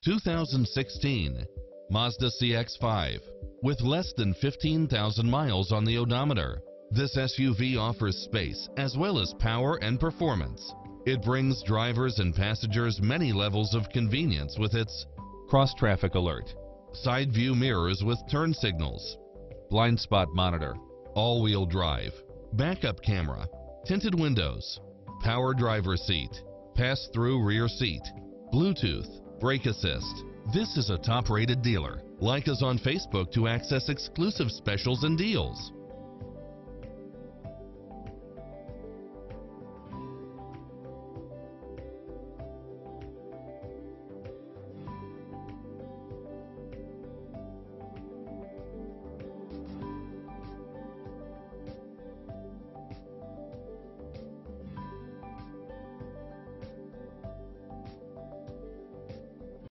2016 Mazda CX-5. With less than 15,000 miles on the odometer, this SUV offers space as well as power and performance. It brings drivers and passengers many levels of convenience with its cross-traffic alert, side view mirrors with turn signals, blind spot monitor, all-wheel drive, backup camera, tinted windows, power driver seat, pass-through rear seat, Bluetooth, brake assist. This is a top-rated dealer. Like us on Facebook to access exclusive specials and deals.